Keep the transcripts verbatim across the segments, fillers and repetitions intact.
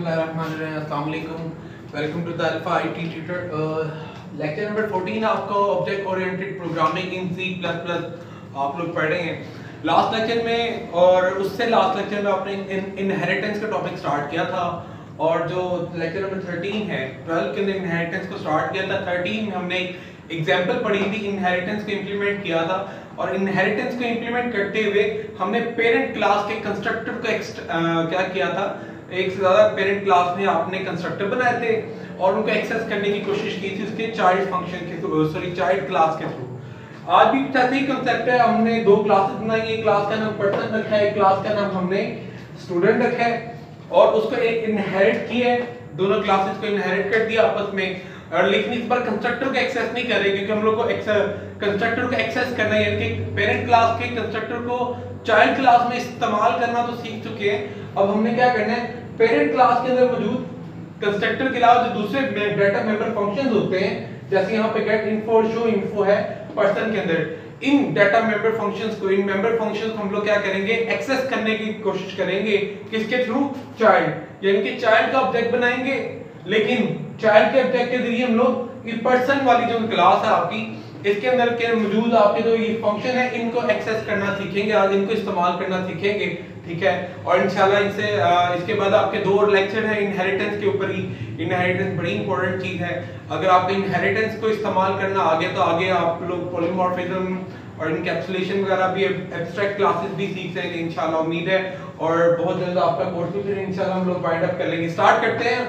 बिस्मिल्लाहिर्रहमानिर्रहीम, अस्सलाम वालेकुम, welcome to the Alpha IT tutor. Lecture number चौदह आपका object oriented programming in C plus plus आप लोग पढ़ रहे हैं। लास्ट लेक्चर में और उससे लास्ट लेक्चर में आपने इनहेरिटेंस का टॉपिक स्टार्ट किया था और जो लेक्चर नंबर तेरह है ट्वेल्व के अंदर इनहेरिटेंस को स्टार्ट किया था। तेरह में हमने एक एग्जांपल पढ़ी थी, इनहेरिटेंस को इंप्लीमेंट किया था और इनहेरिटेंस को इंप्लीमेंट करते हुए हमने पेरेंट क्लास के कंस्ट्रक्टर को आ, क्या किया था, एक से ज्यादा पेरेंट क्लास में आपने कंस्ट्रक्टर बनाए थे और उनको एक्सेस करने की कोशिश की थी उसके चाइल्ड फंक्शन के थ्रू, सॉरी चाइल्ड क्लास के थ्रू। आज भी ऐसे ही कांसेप्ट है, हमने दो क्लासेस बनाई है, क्लास का नाम पर्सन रखा है, क्लास का नाम हमने स्टूडेंट रखा है और उसको एक इनहेरिट किया है, दोनों क्लासेस को इनहेरिट कर दिया आपस में। और लेकिन इस बार कंस्ट्रक्टर को एक्सेस नहीं कर रहे क्योंकि हम लोग को कंस्ट्रक्टर को एक्सेस करना है, यानी कि पेरेंट क्लास के कंस्ट्रक्टर को चाइल्ड क्लास में इस्तेमाल करना तो सीख चुके हैं। अब हमने क्या करना है, पेरेंट क्लास के अंदर मौजूद कंस्ट्रक्टर के अलावा जो दूसरे डाटा मेंबर फंक्शंस होते हैं, जैसे यहाँ पे गेट इन्फो, शो इन्फो है पर्सन के अंदर, इन डाटा मेंबर फंक्शंस को, इन मेंबर फंक्शंस को हम लोग क्या करेंगे, एक्सेस करने की कोशिश करेंगे। किसके थ्रू? चाइल्ड, यानी कि चाइल्ड का ऑब्जेक्ट बनाएंगे, लेकिन चाइल्ड के ऑब्जेक्ट के जरिए हम लोग ये पर्सन वाली जो क्लास है आपकी, इसके अंदर के मौजूद आपके जो ये फंक्शन है इनको एक्सेस करना सीखेंगे, आज इनको इस्तेमाल करना सीखेंगे, ठीक है। और इंशाल्लाह इनसे इसके बाद आपके दो लेक्चर है इनहेरिटेंस के ऊपर ही। इनहेरिटेंस बड़ी इंपॉर्टेंट चीज है, अगर आप इनहेरिटेंस को इस्तेमाल करना आगे तो आगे आप लोग पॉलीमॉर्फिज्म और इनकैप्सुलेशन वगैरह भी, एब्स्ट्रैक्ट क्लासेस भी सीख सकेंगे इंशाल्लाह, उम्मीद है। और बहुत जल्द आपका कोर्स भी फिर इंशाल्लाह हम लोग वाइंड अप कर लेंगे। स्टार्ट करते हैं।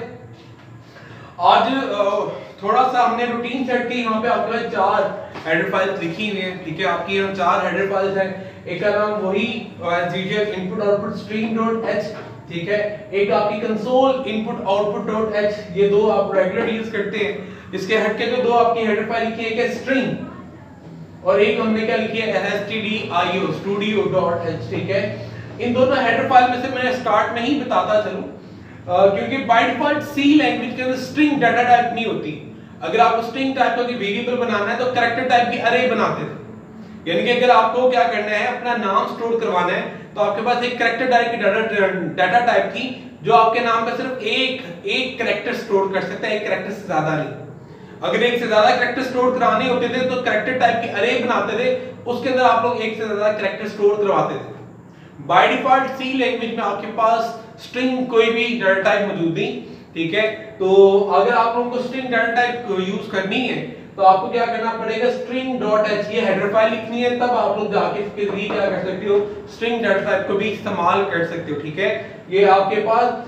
आज थोड़ा सा हमने रूटीन सेट की, यहाँ पे आपके पास चार हेडर फाइल्स लिखी हुई हैं, ठीक है। आपकी यहाँ चार हेडर फाइल्स हैं, एक का नाम वही input output stream dot H, ठीक है। एक आपकी console input output dot H, ये दो आप रेगुलर यूज करते हैं। इसके हटके जो दो आपकी हेडर फाइल लिखी है, एक है स्ट्रिंग और एक हमने क्या लिखी है, stdio studio डॉट एच, ठीक है। इन दोनों हेडर फाइल में से मैं स्टार्ट में ही बताता चलूं Uh, क्योंकि बाय डिफॉल्ट सी लैंग्वेज के अंदर स्ट्रिंग डाटा टाइप नहीं होती। अगर आपको स्ट्रिंग टाइप का वेरिएबल बनाना है तो कैरेक्टर टाइप की अरे बनाते थे, यानी कि अगर आपको क्या करना है, अपना नाम स्टोर करवाना है तो आपके पास एक कैरेक्टर टाइप की डाटा डाटा टाइप की जो आपके नाम पे सिर्फ एक एक कैरेक्टर स्टोर कर सकता है, एक कैरेक्टर से ज्यादा नहीं। अगर एक से ज्यादा कैरेक्टर स्टोर कराने होते थे तो कैरेक्टर टाइप की अरे बनाते थे, उसके अंदर आप लोग एक से ज्यादा कैरेक्टर स्टोर करवाते थे। बाय डिफॉल्ट सी लैंग्वेज में आपके पास स्ट्रिंग कोई भी डाटा टाइप मौजूद नहीं, ठीक है। तो अगर आप लोगों को स्ट्रिंग डाटा टाइप यूज करनी है तो आपको क्या करना पड़ेगा, स्ट्रिंग डॉट एच ये हेडर फाइल लिखनी है, तब आप लोग जाके इसके जरिए क्या कर सकते हो, स्ट्रिंग डाटा टाइप को भी इस्तेमाल कर सकते हो, ठीक है। ये आपके पास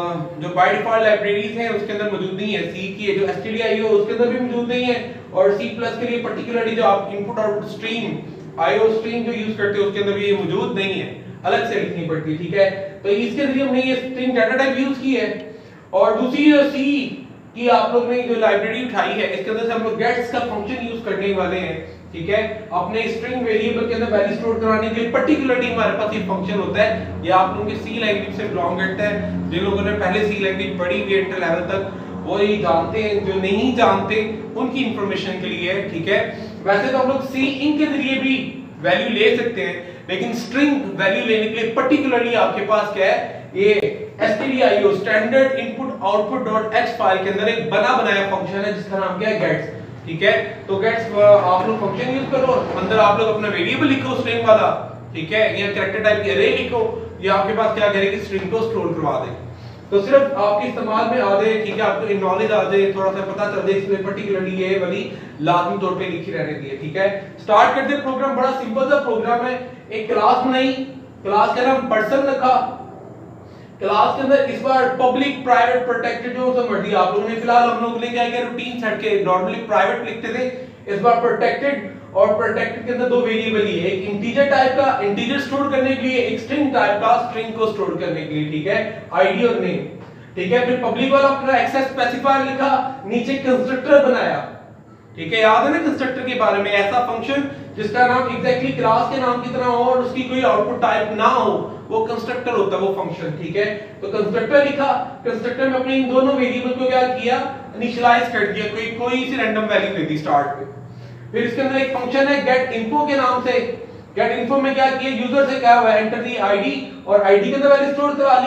जो बाय डिफॉल्ट लाइब्रेरीज हैं उसके अंदर मौजूद नहीं है। सी की जो stdio उसके अंदर भी मौजूद नहीं है और सी प्लस के लिए पर्टिकुलरली जो आप input output stream IO stream जो यूज करते हो उसके अंदर भी ये मौजूद नहीं है, अलग से लिखनी पड़ती है, ठीक है। तो इसके जरिए हमने ये स्ट्रिंग डाटा टाइप यूज की है। और दूसरी जो सी की आप लोग ने जो लाइब्रेरी उठाई है, इसके अंदर से हम लोग गेट्स का फंक्शन यूज करने वाले हैं, ठीक है। अपने स्ट्रिंग वेरिएबल के अंदर वैल्यू स्टोर कराने के लिए पर्टिकुलरली हमारे पास ये फंक्शन होता है। ये आप लोगों के सी लैंग्वेज से बिलोंग करता है। जिन लोगों ने पहले सी लैंग्वेज पढ़ी हुई है इंटर लेवल तक वो ये जानते हैं, जो नहीं जानते उनकी इंफॉर्मेशन के लिए है, ठीक है। वैसे तो हम लोग सी इन के जरिए भी वैल्यू ले सकते हैं, लेकिन स्ट्रिंग वैल्यू लेने के लिए पर्टिकुलरली आपके पास क्या है, ये stdio standard input output dot H file के अंदर एक बना बनाया फंक्शन है जिसका नाम क्या है, गेट्स, ठीक है। तो गेट्स आप लोग फंक्शन यूज करो, अंदर आप लोग अपना वेरिएबल लिखो स्ट्रिंग वाला, ठीक है, या कैरेक्टर टाइप की अरे लिखो, ये आपके पास क्या करेगी, स्ट्रिंग को स्टोर करवा देगी। तो सिर्फ आपके इस्तेमाल में आ जाए, ठीक है, आपको नॉलेज आ जाए, थोड़ा सा पता चल जाए, इसमें पर्टिकुलरली ये वाली लाजमी तौर पे लिखी रहने दी है, ठीक है। स्टार्ट करते हैं। प्रोग्राम बड़ा सिंपल सा प्रोग्राम है, एक क्लास बनाई, क्लास का नाम पर्सन रखा, क्लास के अंदर इस बार पब्लिक प्राइवेट प्रोटेक्टेड जो सा मर्जी आप लोगों ने, फिलहाल हम लोग ने क्या किया, रूटीन सेट के नॉर्मली प्राइवेट लिखते थे, इस बार प्रोटेक्टेड, और प्रोटेक्टेड के अंदर दो वेरिएबल ही है, एक इंटीजर टाइप का इंटीजर स्टोर करने के लिए, एक स्ट्रिंग टाइप का स्ट्रिंग को स्टोर करने के लिए, ठीक है, आईडी और नेम, ठीक है। फिर पब्लिक वाला अपना एक्सेस स्पेसिफायर लिखा, नीचे कंस्ट्रक्टर बनाया, ठीक है। याद है ना कंस्ट्रक्टर के बारे में, ऐसा फंक्शन जिसका नाम एग्जैक्टली क्लास के नाम की तरह हो और उसकी कोई आउटपुट टाइप ना हो, वो कंस्ट्रक्टर होता है, वो फंक्शन, ठीक है। तो कंस्ट्रक्टर लिखा, कंस्ट्रक्टर में अपने इन दोनों वेरिएबल को क्या किया, इनिशियलाइज कर दिया, कोई कोई सी रैंडम वैल्यू दे दी स्टार्ट में। फिर इसके अंदर एक फंक्शन है गेट इन्फो के नाम से, गेट इन्फो में क्या किया, यूजर से क्या हुआ, एंटर दी आईडी और आईडी के अंदर वैल्यू स्टोर करा ली,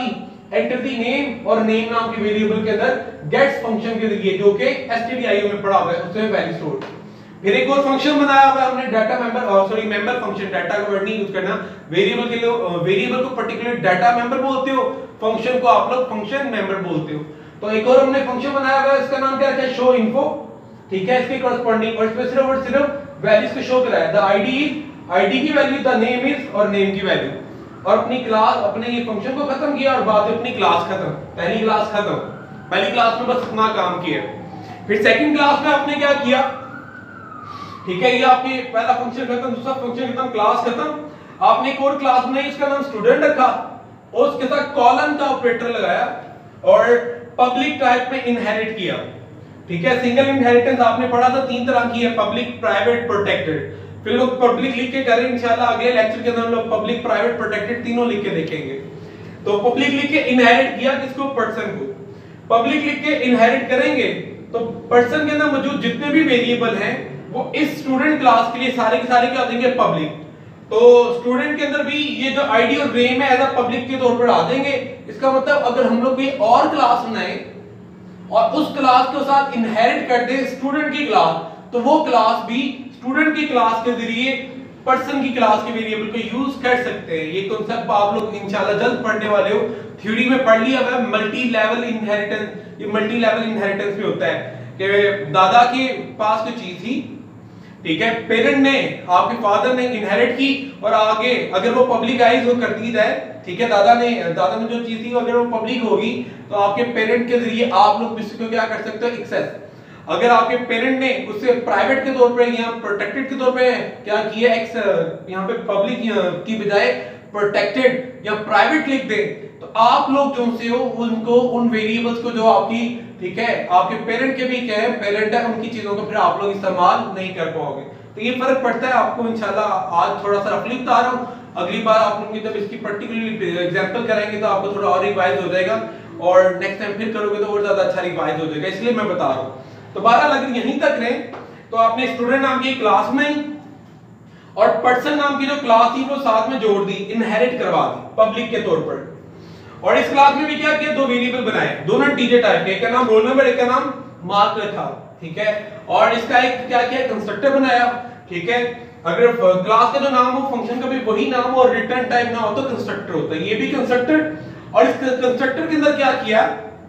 एंटर द नेम और नेम नाम के वेरिएबल के अंदर गेट्स फंक्शन के जरिए जो कि stdio में पड़ा हुआ है उसमें वैल्यू स्टोर। फिर एक और फंक्शन बनाया हुआ है हमने data member sorry member function, data का वर्ड नहीं यूज करना, वेरिएबल के लिए वेरिएबल को पर्टिकुलर डाटा मेंबर बोलते हो, फंक्शन को आप लोग फंक्शन मेंबर बोलते हो। तो एक और हमने फंक्शन बनाया हुआ है, इसका नाम क्या है, शो इन्फो, ठीक है, इसके कॉरस्पॉन्डिंग और इसमें सिर्फ और सिर्फ वैल्यूज को शो कराया। द आईडी इज आईडी की वैल्यू, द नेम इज और नेम की वैल्यू, और अपनी क्लास अपने ये फंक्शन को खत्म किया और बाद में अपनी क्लास खत्म, पहली क्लास खत्म, पहली क्लास में बस इतना काम किया। फिर सेकंड क्लास में आपने क्या किया, ठीक है, ये आपकी पहला फंक्शन खत्म, दूसरा फंक्शन खत्म, क्लास खत्म, आपने एक और क्लास बनाई, इसका नाम स्टूडेंट रखा और उसके साथ कॉलन का ऑपरेटर लगाया और पब्लिक टाइप में इनहेरिट किया, ठीक है। सिंगल इनहेरिटेंस आपने पढ़ा था, तीन तरह की है, पब्लिक, प्राइवेट, प्रोटेक्टेड। फिर लोग पब्लिक लिख के करेंगे इंशाल्लाह, अगले लेक्चर के अंदर हम लोग पब्लिक, प्राइवेट, प्रोटेक्टेड तीनों लिख के देखेंगे। तो पब्लिक लिख के इनहेरिट किया किसको, पर्सन को। पब्लिक लिख के इनहेरिट करेंगे तो पर्सन के अंदर मौजूद जितने भी वेरिएबल हैं वो इस स्टूडेंट क्लास के लिए सारे के सारे क्या देंगे, पब्लिक। तो स्टूडेंट के अंदर भी ये जो आईडी और नेम है एज अ पब्लिक के तौर पर आ देंगे। इसका मतलब अगर हम लोग कोई और क्लास बनाए और उस क्लास के साथ इनहेरिट कर दे स्टूडेंट की क्लास, तो वो क्लास भी स्टूडेंट की क्लास के जरिए पर्सन की क्लास के वेरिएबल को यूज कर सकते हैं। ये कांसेप्ट आप लोग इंशाल्लाह जल्द पढ़ने वाले हो, थ्योरी में पढ़ लिया हुआ है। मल्टी लेवल इनहेरिटेंस, ये मल्टी लेवल इनहेरिटेंस भी होता है कि दादा के पास कोई चीज थी, ठीक है, पेरेंट ने, आपके फादर ने इनहेरिट की और आगे अगर वो पब्लिकाइज हो कर दी जाए, ठीक है, दादा ने दादा ने जो चीज थी अगर वो पब्लिक होगी तो आपके पेरेंट के जरिए आप लोग इसको क्या कर सकते हो, एक्सेस। अगर आपके पेरेंट ने उससे प्राइवेट के तौर पे या प्रोटेक्टेड के तौर पे क्या किया, एक्स यहाँ पे पब्लिक की बजाय प्रोटेक्टेड या प्राइवेट लिख दे, तो आप लोग जो से हो उनको उन वेरिएबल्स को जो आपकी, ठीक है, आपके पेरेंट के भी क्या है, पेरेंट है, उनकी चीजों को फिर आप लोग इस्तेमाल नहीं कर पाओगे। तो ये फर्क पड़ता है आपको। इंशाल्लाह आज थोड़ा सा रफली बता रहा हूँ, अगली बार आप लोग जब इसकी पर्टिकुलरली एग्जांपल करेंगे तो आपको थोड़ा और रिवाइज हो जाएगा और नेक्स्ट टाइम फिर करोगे तो और ज्यादा अच्छा रिवाइज हो जाएगा, इसलिए मैं बता रहा हूँ। तो बहरहाल अगर यहीं तक रहे तो आपने स्टूडेंट नाम की क्लास में और पर्सन नाम की जो क्लास थी वो साथ में जोड़ दी, इनहेरिट करवा दी पब्लिक के तौर पर। और इस क्लास में भी क्या किया, दो वेरिएबल बनाए, दोनों इंटीजर टाइप के, एक का नाम रोल नंबर, एक का नाम मार्क रखा, ठीक है। और इसका एक क्या किया, कंस्ट्रक्टर बनाया, ठीक है। अगर क्लास का जो नाम हो फंक्शन का भी वही नाम हो और रिटर्न टाइप ना हो तो कंस्ट्रक्टर होता है, ये भी कंस्ट्रक्टर। और इस कंस्ट्रक्टर के अंदर क्या किया,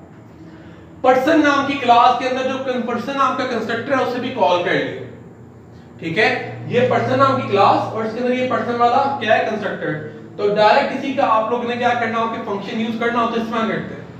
पर्सन नाम की क्लास के अंदर जो पर्सन नाम का कंस्ट्रक्टर है उसे भी कॉल कर लिया, ठीक है। ये पर्सन नाम की क्लास और इसके अंदर ये पर्सन वाला क्या है, कंस्ट्रक्टर। तो डायरेक्ट इसी का आप लोगों ने क्या करना हो कि फंक्शन यूज करना हो तो इसमें करते हैं।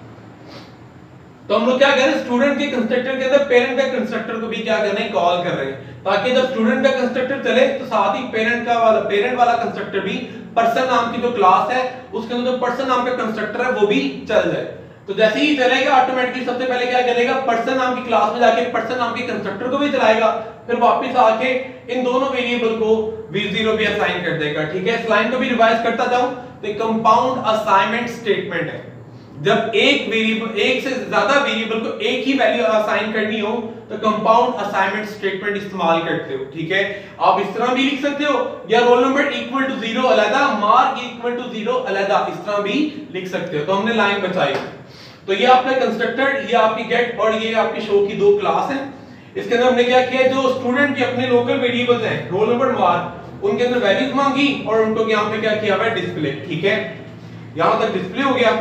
तो हम लोग क्या कर रहे हैं, स्टूडेंट के कंस्ट्रक्टर के अंदर पेरेंट का कंस्ट्रक्टर को भी क्या कर रहे हैं, कॉल कर रहे हैं, ताकि जब स्टूडेंट का कंस्ट्रक्टर चले तो साथ ही पेरेंट का वाला पेरेंट वाला कंस्ट्रक्टर भी पर्सन नाम की जो क्लास है उसके अंदर जो पर्सन नाम का कंस्ट्रक्टर है वो भी चल जाए। तो जैसे ही चलेगा ऑटोमेटिकली सबसे पहले क्या करेगा, पर्सन नाम की क्लास में जाके पर्सन नाम के कंस्ट्रक्टर को भी चलाएगा, फिर वापस आके इन दोनों वेरिएबल को वी ज़ीरो भी असाइन कर देगा, ठीक है। इस लाइन को भी रिवाइज करता जाऊं तो कंपाउंड असाइनमेंट स्टेटमेंट है। जब एक वेरिएबल, एक से ज्यादा वेरिएबल को एक ही वैल्यू असाइन करनी हो तो कंपाउंड असाइनमेंट स्टेटमेंट इस्तेमाल करते हो, ठीक है। आप इस तरह भी लिख सकते हो या roll number equal to zero अलग, मार्क इक्वल टू जीरो अलग, इस तरह भी लिख सकते हो। तो हमने लाइन बचाई। तो ये आपका कंस्ट्रक्टर, ये आपकी गेट और ये आपकी शो की दो क्लास हैं। इसके अंदर हमने क्या किया, जो स्टूडेंट के अपने लोकल वेरिएबल्स हैं, रोल नंबर, मार्क, उनके अंदर वैल्यूज मांगी और उनको यहां पे क्या किया हुआ है, डिस्प्ले, ठीक है। यहां तक डिस्प्ले हो गया,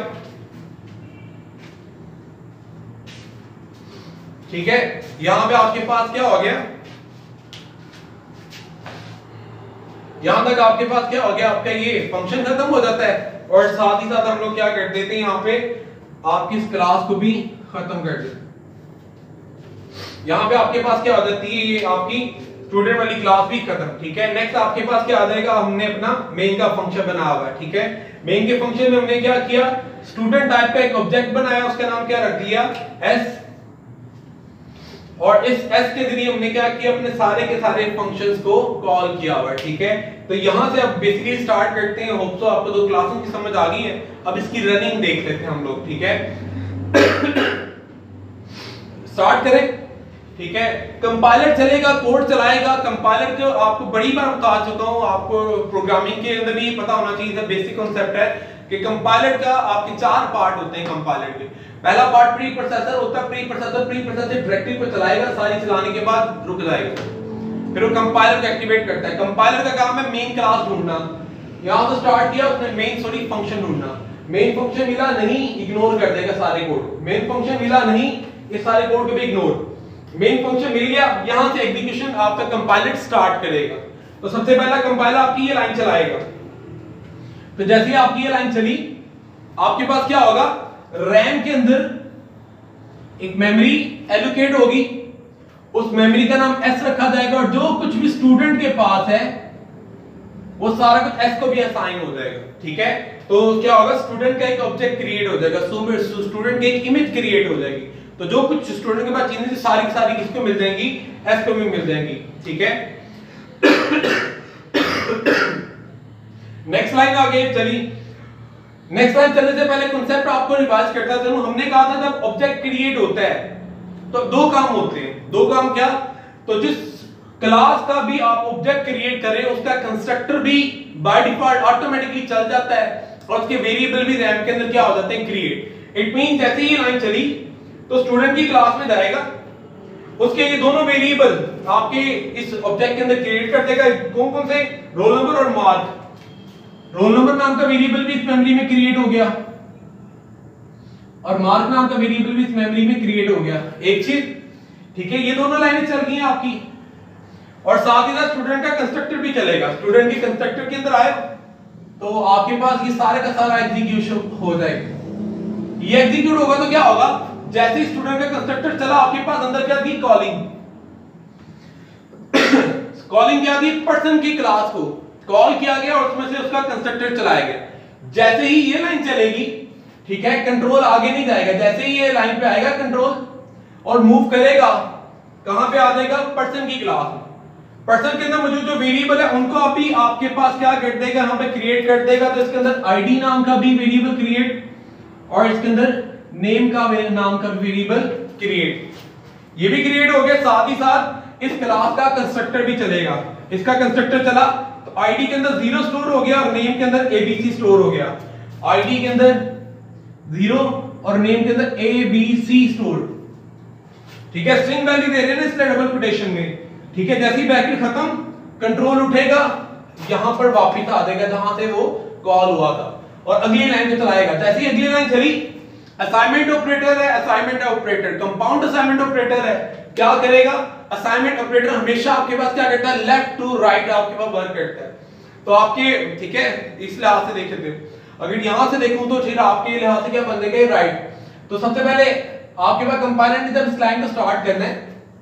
ठीक है। यहां पे आपके पास क्या हो गया, यहां तक आपके पास क्या हो गया, आपका ये फंक्शन खत्म हो जाता है और साथ ही साथ हम लोग क्या कर देते हैं, यहां पे आपकी इस क्लास को भी खत्म कर देते। यहां पे आपके पास क्या हो जाती है, ये आपकी स्टूडेंट वाली क्लास भी खत्म, ठीक है। नेक्स्ट आपके पास क्या आ जाएगा, हमने अपना मेन का फंक्शन बनाया हुआ है, ठीक है। मेन के फंक्शन में हमने क्या किया, स्टूडेंट टाइप का एक ऑब्जेक्ट बनाया, उसका नाम क्या रख दिया, एस। और इस एस के जरिए हमने क्या किया, अपने सारे के सारे फंक्शंस को कॉल किया हुआ है, ठीक है। तो यहां से अब बेसिकली स्टार्ट करते हैं। होप सो आपको दो क्लासों की समझ आ गई है। अब इसकी रनिंग देख लेते हैं हम लोग, ठीक है। स्टार्ट करें, ठीक है। कंपाइलर चलेगा, कोड चलाएगा। कंपाइलर जो आपको बड़ी बार बता चुका हूं, आपको प्रोग्रामिंग के अंदर भी पता होना चाहिए, बेसिक कॉन्सेप्ट है। कि कंपाइलर का आपके चार पार्ट होते हैं कंपाइलर के। पहला पार्ट प्री प्रोसेसर होता है, preprocessor preprocessor directory को चलाएगा, सारी चलाने के बाद रुक जाएगा, फिर वो कंपाइलर को एक्टिवेट करता है। कंपाइलर का काम है मेन क्लास ढूंढना, यहां से स्टार्ट किया उसने मेन सॉरी फंक्शन ढूंढना, मेन फंक्शन मिला नहीं इग्नोर कर देगा सारे कोड, मेन फंक्शन मिला नहीं ये सारे कोड को भी इग्नोर, मेन फंक्शन मिल गया, यहां से एग्जीक्यूशन आपका कंपाइलर स्टार्ट करेगा। तो सबसे पहला कंपाइलर आपकी ये लाइन चलाएगा, तो जैसे ही आपकी ये लाइन चली आपके पास क्या होगा, रैम के अंदर एक मेमोरी एलोकेट होगी, उस मेमोरी का नाम एस रखा जाएगा और जो कुछ भी स्टूडेंट के पास है वो सारा कुछ एस को भी असाइन हो जाएगा। ठीक है, तो क्या होगा, स्टूडेंट का एक ऑब्जेक्ट क्रिएट हो जाएगा, स्टूडेंट की एक इमेज क्रिएट हो जाएगी, तो जो कुछ स्टूडेंट के पास चीजें सारी सारी किसको मिल जाएंगी, एस को भी मिल जाएंगी। ठीक है, नेक्स्ट लाइन आगे चली। नेक्स्ट लाइन चलने से पहले कांसेप्ट आपको रिवाइज करता चलूं। हमने कहा था जब ऑब्जेक्ट क्रिएट होता है तो दो काम होते हैं, दो काम क्या, तो जिस क्लास का भी आप ऑब्जेक्ट क्रिएट करें उसका कंस्ट्रक्टर भी बाय डिफॉल्ट ऑटोमेटिकली चल जाता है और उसके वेरिएबल भी रैम के अंदर क्या हो जाते हैं, क्रिएट। इट मींस जैसे ही लाइन चली तो स्टूडेंट की क्लास में जाएगा, उसके ये दोनों वेरिएबल आपके इस ऑब्जेक्ट के अंदर क्रिएट कर देगा। कौन कौन से, रोल नंबर और मार्क। रोल नंबर नाम का वेरिएबल भी इस मेमोरी में क्रिएट हो गया और मार्क नाम का वेरिएबल भी इस मेमोरी में क्रिएट हो गया, एक चीज। ठीक है, ये दोनों लाइनें चल गई हैं आपकी और साथ ही साथ स्टूडेंट का कंस्ट्रक्टर भी चलेगा। स्टूडेंट के कंस्ट्रक्टर के अंदर आए तो आपके पास ये सारे का सारा एग्जीक्यूशन हो जाएगा। ये एग्जीक्यूट होगा तो क्या होगा, जैसे ही स्टूडेंट का कंस्ट्रक्टर चला आपके पास अंदर क्या थी, कॉलिंग। कॉलिंग क्या थी, पर्सन की क्लास को कॉल किया गया और उसमें से उसका कंस्ट्रक्टर चलाया गया। जैसे ही ये लाइन चलेगी, ठीक है, कंट्रोल आगे नहीं जाएगा, जैसे ही ये लाइन पे आएगा कंट्रोल और मूव करेगा, कहां पे आ जाएगा, पर्सन की क्लास में। पर्सन के अंदर मौजूद जो वेरिएबल है उनको अभी आपके पास क्या कर देगा, यहां पे क्रिएट कर देगा। तो इसके अंदर आईडी नाम का भी वेरिएबल क्रिएट और इसके अंदर नेम का नाम का वेरिएबल क्रिएट, ये भी क्रिएट हो गया। साथ ही साथ इस क्लास का कंस्ट्रक्टर भी चलेगा। इसका कंस्ट्रक्टर चला तो आईडी के अंदर जीरो स्टोर हो गया और नेम के अंदर एबीसी स्टोर हो गया। आईडी के अंदर जीरो और नेम के अंदर एबीसी स्टोर। ठीक है, स्ट्रिंग वैल्यू दे रहे हैं ना इसलिए डबल कोटेशन में। ठीक है, जैसे ही ब्रैकेट खत्म, कंट्रोल उठेगा, यहां पर वापस आ जाएगा जहां से वो कॉल हुआ था और अगली लाइन पे चलाएगा। जैसे ही अगली लाइन चली, असाइनमेंट ऑपरेटर है, assignment operator compound assignment operator है, क्या करेगा, असाइनमेंट ऑपरेटर हमेशा आपके पास क्या करता है, लेफ्ट टू राइट आपके पास वर्क करता है। तो आपके, ठीक है, इस लिहाज से देख सकते हो। अगर यहां से देखूं तो फिर आपके लिहाज से क्या बन जाएगा, राइट। तो सबसे पहले आपके पास कंपाइलर ने जब इस लाइन को स्टार्ट करना है,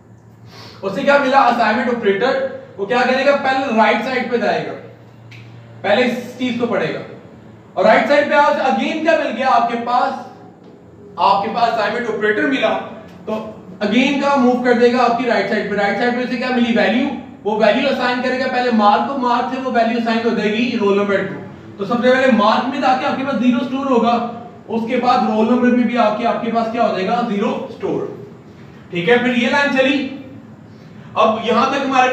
उससे क्या मिला, असाइनमेंट ऑपरेटर, वो क्या करेगा, पहले राइट साइड पे जाएगा, पहले इस चीज को पढ़ेगा और राइट साइड पे आज अगेन क्या मिल गया आपके पास, आपके पास असाइनमेंट ऑपरेटर मिला तो अगेन का मूव कर देगा आपकी राइट साइड पे। राइट साइड पे से क्या मिली, वैल्यू, वो वैल्यू असाइन करेगा पहले मार्क को, मार्क से वो वैल्यू असाइन हो जाएगी रोल नंबर को। तो सबसे पहले मार्क में जाके आपके पास जीरो स्टोर होगा, उसके बाद रोल नंबर में भी आपके आपके पास क्या हो जाएगा, जीरो स्टोर। ठीक है, फिर ये लाइन चली। अब यहां तक हमारे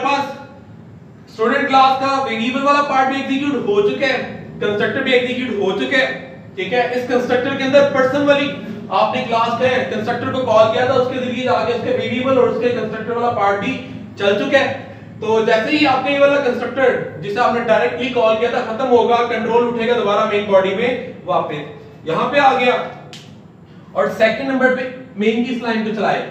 पास स्टूडेंट क्लास का वेरिएबल वाला पार्ट भी एग्जीक्यूट हो चुका है, कंस्ट्रक्टर भी एग्जीक्यूट हो चुका है। ठीक है, इस कंस्ट्रक्टर के अंदर पर्सन वाली आपने क्लास के कंस्ट्रक्टर को कॉल किया था, उसके जरिए आगे उसके वेरिएबल और उसके कंस्ट्रक्टर वाला पार्ट भी चल चुका है। तो जैसे ही आपका ये वाला कंस्ट्रक्टर जिसे आपने डायरेक्टली कॉल किया था खत्म होगा, कंट्रोल उठेगा दोबारा मेन बॉडी में वापस यहां पे आ गया और सेकंड नंबर पे मेन की लाइन को चलाए,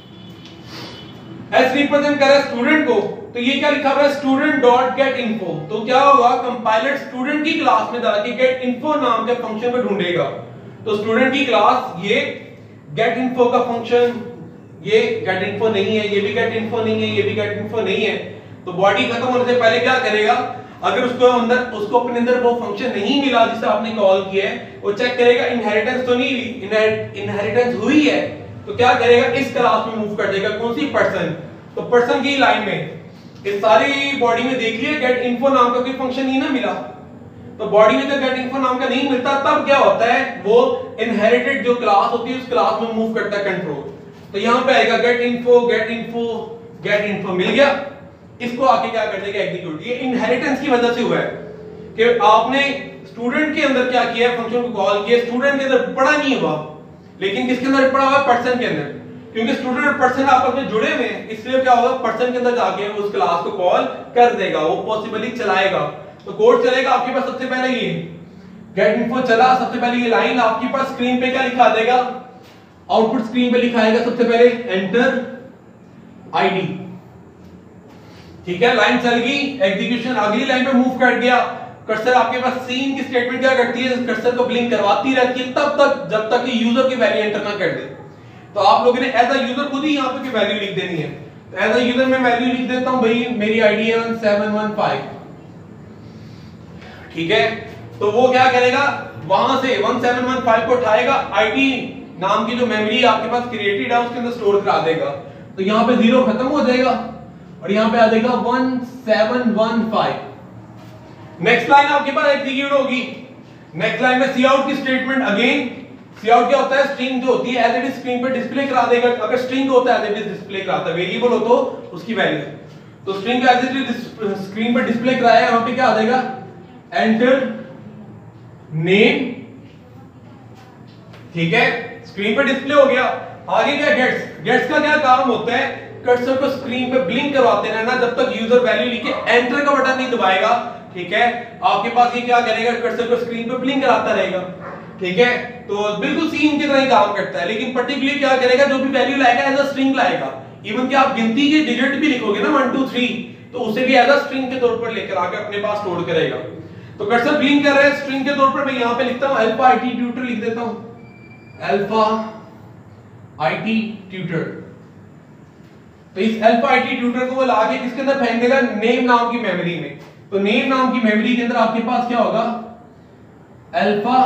एस रिप्रेजेंट कर रहा है स्टूडेंट को। तो ये क्या लिखा हुआ है, स्टूडेंट डॉट गेट इन्फो। तो क्या होगा, कंपाइलर स्टूडेंट की क्लास में जाके गेट इन्फो नाम के फंक्शन को ढूंढेगा। तो स्टूडेंट की क्लास, ये गेट इन्फो का फंक्शन, ये गेट इन्फो नहीं है, ये भी गेट इन्फो नहीं है, ये भी गेट इन्फो नहीं है। तो बॉडी खत्म होने से पहले क्या करेगा, अगर उसको अंदर उसको अपने अंदर वो फंक्शन नहीं मिला जिसे आपने कॉल किया है, वो चेक करेगा इनहेरिटेंस तो नहीं, इनहेरिटेंस हुई है तो क्या करेगा, इस क्लास में मूव कर देगा, कौन सी, पर्सन। तो पर्सन की लाइन में इस सारी बॉडी में देख लिया गेट इन्फो नाम का कोई फंक्शन ही ना मिला। तो बॉडी में जब गेट इन्फो नाम का नहीं मिलता तब क्या होता है, वो इनहेरिटेड जो क्लास होती है उस क्लास में मूव करता है कंट्रोल। तो यहां पे आएगा get info, get info, get info मिल गया, इसको आके क्या कर देगा, एग्जीक्यूट। ये इनहेरिटेंस की वजह से हुआ है कि आपने स्टूडेंट के अंदर क्या किया है, फंक्शन को कॉल किया, स्टूडेंट के अंदर पढ़ा नहीं हुआ, लेकिन किसके अंदर पढ़ा हुआ है, पर्सन के अंदर, क्योंकि स्टूडेंट और पर्सन आपस में जुड़े हुए हैं, इसलिए क्या होगा, पर्सन के अंदर जाके उस क्लास को कॉल कर देगा, वो पॉसिबली चलाएगा। तो कोड चलेगा आपके पास सबसे पहले ये गेट इन्फो चला, सबसे पहले ये लाइन आपके पास स्क्रीन पे क्या लिखा देगा, आउटपुट स्क्रीन पे लिखाएगा सबसे पहले एंटर आईडी, ठीक है, लाइन चल गई, एग्जीक्यूशन अगली लाइन पे मूव कर गया, कर्सर आपके पास सीन की स्टेटमेंट क्या करती है, कर्सर को ब्लिंक करवाती रहती है तब तक जब तक कि यूजर की वैल्यू एंटर ना कर दे। तो आप लोगों ने एज अ यूजर खुद ही यहां पे की वैल्यू लिख देनी है। तो एज अ यूजर मैं वैल्यू लिख देता हूं, भाई मेरी आईडी है वन सेवन वन फाइव, ठीक है। तो वो क्या करेगा, वहां से वन सेवन वन फाइव को उठाएगा, आईडी नाम की जो मेमोरी आपके पास क्रिएटेड है उसके अंदर स्टोर करा देगा। तो यहां पे जीरो खत्म हो जाएगा और यहां पे आ जाएगा one seven one five. Next line आपके पास एग्जीक्यूट होगी। नेक्स्ट लाइन में सी आउट की स्टेटमेंट, अगेन सी आउट क्या होता है, स्ट्रिंग जो होती है एज इट इज स्क्रीन पर डिस्प्ले करा देगा। अगर स्ट्रिंग होता है एज इट इज डिस्प्ले कराता है, वेरिएबल हो तो उसकी वैल्यू, तो स्ट्रिंग को एज इट इज स्क्रीन पर डिस्प्ले कराया, यहां पे क्या आ जाएगा, एंटर नेम, ठीक है, स्क्रीन पर डिस्प्ले हो गया। आगे क्या, गेट्स, गेट्स का क्या काम होता है, कर्सर को स्क्रीन पे ब्लिंक करवाते रहना जब तक यूजर वैल्यू लिखे एंटर का बटन नहीं दबाएगा, ठीक है। आपके पास ये क्या करेगा, कर्सर को स्क्रीन पे ब्लिंक कराता रहेगा, ठीक है। तो बिल्कुल सीन की तरह ही काम करता है, लेकिन पर्टिकुलरली क्या करेगा, जो भी वैल्यू लाएगा एज अ स्ट्रिंग लाएगा। इवन कि आप गिनती के डिजिट भी लिखोगे ना वन टू थ्री, तो उसे भी एज अ स्ट्रिंग के तौर पर लेकर आकर अपने पास स्टोर करेगा। तो कर्सर ब्लिंक कर रहा है स्ट्रिंग के तौर पर, मैं यहां पे लिखता हूं अल्फा आईटी ट्यूटर लिख देता हूं, अल्फा आईटी ट्यूटर। तो इस अल्फा आईटी ट्यूटर को वो लाके किसके अंदर फेंक देगा, नेम नाम की मेमोरी में। तो नेम नाम की मेमोरी के अंदर आपके पास क्या होगा, अल्फा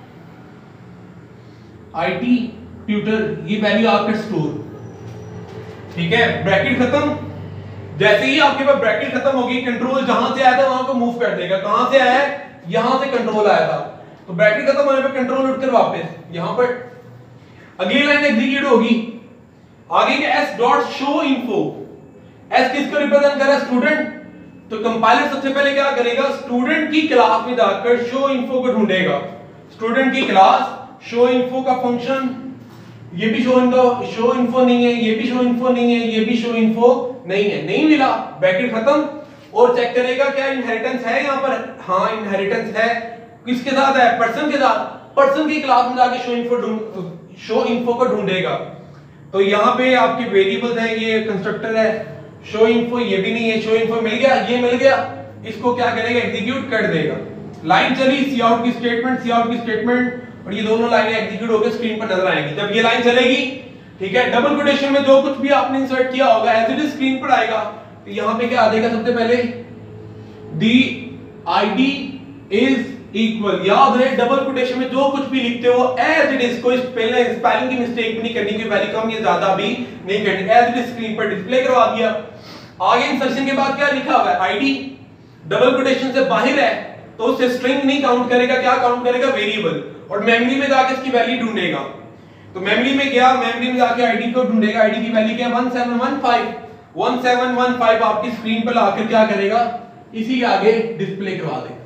आईटी ट्यूटर, ये वैल्यू आपका स्टोर, ठीक है। ब्रैकेट खत्म, जैसे ही आपके पास ब्रैकेट खत्म होगी, कंट्रोल जहां से आया था वहां को मूव कर देगा। कहां से आया है, यहां से कंट्रोल आया था, तो ब्रैकेट खत्म होने पे कंट्रोल उठकर वापस यहां पर अगली लाइन एग्जीक्यूट होगी। आगे के S dot show info, S किसको रिप्रेजेंट कर रहा है, स्टूडेंट। तो कंपाइलर सबसे पहले क्या करेगा, स्टूडेंट की क्लास में जाकर शो इन्फो को ढूंढेगा। स्टूडेंट की क्लास, शो इन्फो का फंक्शन, ये भी शो इन्फो, शो इन्फो नहीं है, ये भी शो इन्फो नहीं है, ये भी शो इन्फो नहीं है, नहीं मिला, ब्रैकेट खत्म। और चेक करेगा क्या इनहेरिटेंस है यहां पर, हाँ इनहेरिटेंस है, किसके साथ है, पर्सन के साथ। पर्सन की क्लास में जाके शो इन्फो ढूंढ शो इन्फो को ढूंढेगा। तो यहाँ पे आपके वेरिएबल्स हैं, ये कंस्ट्रक्टर है, शो इन्फो ये भी नहीं है, शो इन्फो मिल गया, ये मिल गया, इसको क्या करेगा, एग्जीक्यूट कर देगा। लाइन चली, सी आउट की स्टेटमेंट, सी आउट की स्टेटमेंट, और ये दोनों लाइनें एग्जीक्यूट होकर स्क्रीन पर नजर आएंगी। जब ये लाइन चलेगी, ठीक है, डबल कोटेशन में जो कुछ भी आपने इंसर्ट किया होगा एज इट इज स्क्रीन पर आएगा। तो यहाँ पे क्या आ जाएगा, सबसे पहले दी आईडी इज इक्वल, याद रहे डबल कोटेशन में जो कुछ भी लिखते हो एज इट इज, कोई स्पेलिंग स्पेलिंग की मिस्टेक भी नहीं करनी, कोई वैल्यू कम या ज्यादा भी नहीं करनी, एज इट इज स्क्रीन पर डिस्प्ले करवा दिया। आगे इंसर्शन के बाद क्या लिखा हुआ है, आईडी डबल कोटेशन से बाहर है तो उसे स्ट्रिंग नहीं काउंट करेगा, क्या काउंट करेगा, वेरिएबल। और मेमोरी में जाके इसकी वैल्यू ढूंढेगा। तो मेमोरी में गया, मेमोरी में जाके आईडी को ढूंढेगा, आईडी की वैल्यू क्या है, one seven one five. One seven one five आपकी स्क्रीन पर लाकर क्या करेगा, इसी के आगे डिस्प्ले करवा देगा।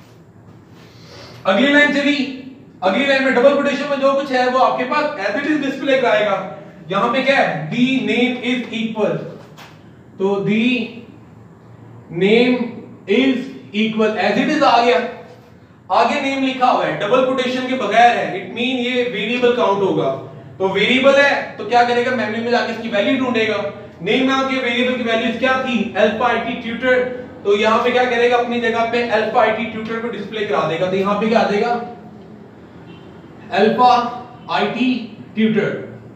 अगली लाइन चली, अगली लाइन में डबल कोटेशन में जो कुछ है वो आपके पास एज इट इज डिस्प्ले कराएगा। यहां पे क्या है, दी नेम इज इक्वल, तो the name is equal as it is आ गया। आगे नेम लिखा हुआ है, डबल कोटेशन के बगैर है, इट मीन ये वेरिएबल काउंट होगा। तो वेरिएबल है तो क्या करेगा, मेमोरी में जाके इसकी वैल्यू ढूंढेगा। नेम नाम के वेरिएबल की वैल्यूज क्या थी, अल्फा आईटी ट्यूटर। तो यहां पे क्या करेगा, अपनी जगह पे अल्फा आईटी ट्यूटर को डिस्प्ले करा देगा। तो यहां पे क्या आ जाएगा, अल्फा आईटी ट्यूटर।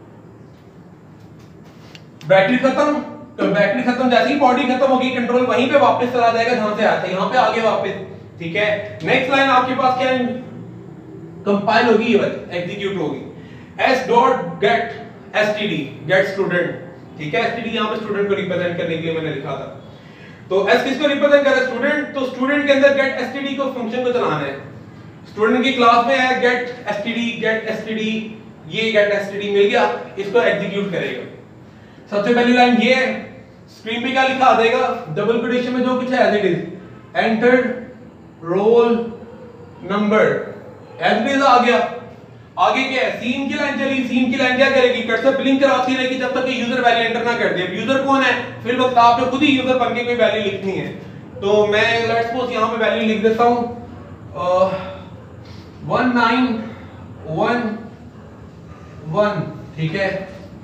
बैटरी खत्म, तो बैटरी खत्म, जैसे ही बॉडी खत्म होगी कंट्रोल वहीं पे वापस चला जाएगा जहां से आया था, यहां पे आगे वापस, ठीक है। नेक्स्ट लाइन आपके पास क्या है, कंपाइल होगी, ये एग्जीक्यूट होगी। s dot get STD, get student, ठीक है। एसटीडी यहां पे स्टूडेंट को रिप्रेजेंट करने के लिए मैंने लिखा था। तो s किसको रिप्रेजेंट कर रहा है, स्टूडेंट। तो स्टूडेंट के अंदर गेट एसटीडी को फंक्शन को चलाना है। स्टूडेंट की क्लास में है गेट एसटीडी, गेट एसटीडी, ये गेट एसटीडी मिल गया, इसको एग्जीक्यूट करेगा। सबसे पहली लाइन ये है, स्क्रीन पे क्या लिखा आ जाएगा, डबल कोटेशन में जो कुछ है as it is, enter roll number as it is आ गया। आगे क्या है, सीन की लाइन चली, सीन की लाइन क्या करेगी, कर्सर ब्लिंक कराती रहेगी जब तक कि यूजर वैल्यू एंटर ना कर दे। यूजर कौन है, फिर वक्त आपने खुद ही यूजर बन के कोई वैल्यू लिखनी है। तो मैं लेट्स सपोज यहां पे वैल्यू लिख देता हूं वन नाइन वन वन, ठीक है।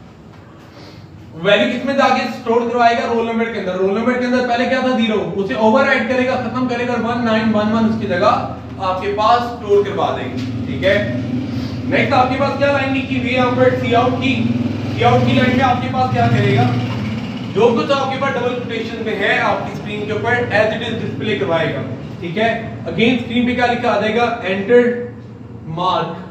वैल्यू किसमें जाके स्टोर करवाएगा, रोल नंबर के अंदर। रोल नंबर के अंदर पहले क्या था, जीरो, उसे ओवरराइट करेगा, खत्म करेगा, वन नाइन वन वन उसकी जगह आपके पास स्टोर करवा देंगे, ठीक है। नेक्स्ट आपके पास क्या लाइन लिखी हुई है यहाँ पर, सी आउट की। सी आउट की लाइन में आपके पास क्या करेगा, जो कुछ आपके पास डबल कोटेशन में है आपकी स्क्रीन के ऊपर एज इट इज डिस्प्ले करवाएगा, ठीक है। अगेन स्क्रीन पे क्या लिखा आ जाएगा, एंटर मार्क,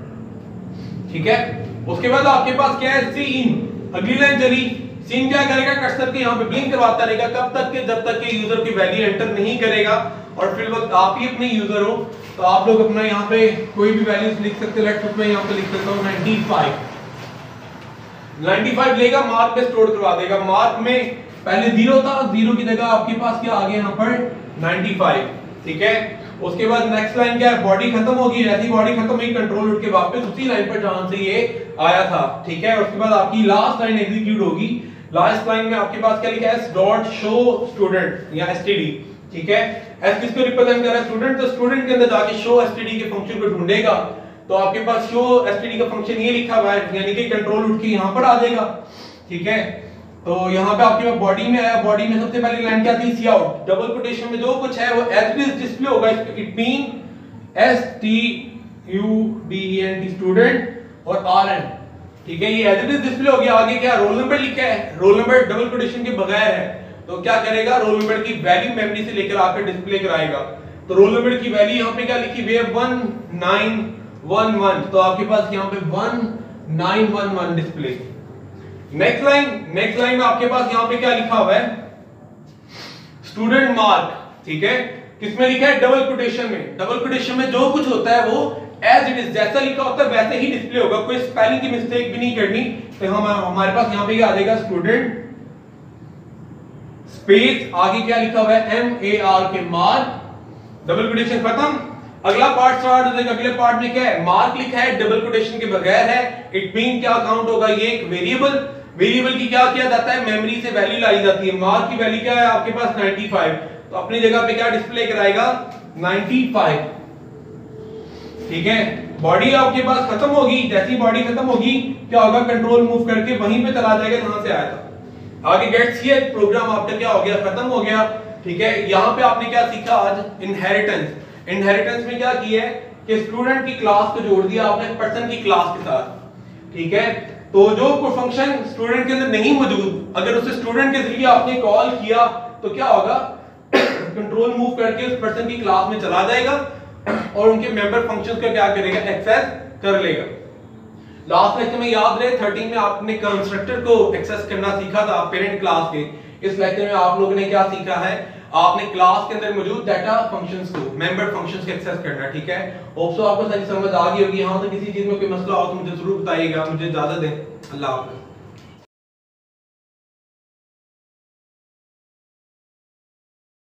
ठीक है। उसके बाद आपके पास क्या है, सीन। अगली लाइन चली, सीन क्या करेगा, कर्सर के यहाँ पे ब्लिंक करवाता रहेगा कब तक के, जब तक के यूजर की वैल्यू एंटर नहीं करेगा। और फिर वक्त आप ही अपने यूजर हो तो आप लोग अपना यहाँ पे कोई भी वैल्यूज लिख सकते हो। लेट्स सपोज मैं यहाँ पे लिख देता हूँ नाइंटी फाइव। नाइंटी फाइव लेगा, मार्क पे स्टोर करवा देगा। मार्क में पहले जीरो था, जीरो की जगह आपके पास क्या आ गया यहाँ पर नाइंटी फाइव, ठीक है। उसके बाद नेक्स्ट लाइन क्या है, बॉडी खत्म होगी, ऐसी बॉडी खत्म हुई कंट्रोल उठ के वापस उसी लाइन पर जहां से ये आया था, ठीक है। उसके बाद आपकी लास्ट लाइन एग्जीक्यूट होगी। लास्ट लाइन में आपके पास क्या लिखा है, डॉट शो स्टूडेंट या एसटीडी, ठीक है। एस किसको रिप्रेजेंट कर रहा है, स्टूडेंट। तो स्टूडेंट के अंदर जाके शो एसटीडी के फंक्शन को ढूंढेगा, तो आपके पास शो एसटीडी का फंक्शन ये लिखा हुआ है, यानी कि कंट्रोल उठ के यहां पर आ जाएगा, ठीक है। तो यहाँ पे आपके पास बॉडी में आया, बॉडी में सबसे पहली लाइन क्या थी, सी आउट। डबल कोटेशन में जो कुछ है वो एज इट इज डिस्प्ले होगा। It mean S T U D N T student और आर एन, ठीक है। ये एज इट इज डिस्प्ले हो गया। आगे क्या, रोल नंबर लिखा है, रोल नंबर डबल कोटेशन के बगैर है, तो क्या करेगा, रोल नंबर की वैल्यू मेमोरी से लेकर आकर डिस्प्ले कराएगा। तो रोल नंबर की वैल्यू यहाँ पे क्या लिखी हुई है, वन नाइन वन वन, तो आपके पास यहाँ पे one nine one one display. Next line, next line में आपके पास यहाँ पे क्या लिखा हुआ है, स्टूडेंट मार्क, ठीक है। किसमें लिखा है, डबल कोटेशन में। डबल कोटेशन में जो कुछ होता है वो एज इट इज जैसा लिखा होता है वैसे ही डिस्प्ले होगा, कोई स्पेलिंग की मिस्टेक भी नहीं करनी। तो हम हमारे पास यहाँ पे क्या आ जाएगा, स्टूडेंट स्पेस आगे क्या लिखा हुआ है, M A R K mark, double quotation खत्म। अगला पार्ट स्टार्ट हो जाएगा। अगले पार्ट में क्या है, मार्क लिखा है, डबल कोटेशन के बगैर है। इट मीन क्या काउंट होगा, ये एक वेरिएबल, वेरिएबल की क्या किया जाता है, मेमोरी से वैल्यू लाई जाती है। मार्क की वैल्यू क्या है आपके पास नाइंटी फाइव, तो अपनी जगह पे क्या डिस्प्ले कराएगा, नाइंटी फाइव, ठीक है। बॉडी आपके पास खत्म होगी, जैसी बॉडी खत्म होगी क्या होगा, कंट्रोल मूव करके वहीं पे चला जाएगा जहां से आया था। आगे गेट्स ये प्रोग्राम आपका क्या हो गया, खत्म हो गया, ठीक है। यहाँ पे आपने क्या सीखा आज, इनहेरिटेंस। इनहेरिटेंस में क्या किया है कि स्टूडेंट की क्लास को जोड़ दिया आपने पर्सन की क्लास के साथ, ठीक है। तो जो कोई फंक्शन स्टूडेंट के अंदर नहीं मौजूद, अगर उसे स्टूडेंट के जरिए आपने कॉल किया तो क्या होगा, कंट्रोल मूव करके उस पर्सन की क्लास में चला जाएगा और उनके मेंबर फंक्शंस का क्या करेगा, एक्सेस कर लेगा। लास्ट लेक्चर में याद रहे थर्टीन में आपने कंस्ट्रक्टर को एक्सेस करना सीखा था पेरेंट क्लास के। इस लेक्चर में आप लोगों ने क्या सीखा है, आपने क्लास के अंदर मौजूद डाटा फंक्शंस को, मेंबर फंक्शंस को एक्सेस करना, ठीक है। होप सो आपको सारी समझ आ गई होगी। हाँ तो किसी चीज में कोई मसला हो तो मुझे जरूर बताइएगा। मुझे इजाजत दें, अल्लाह हाफ़िज़।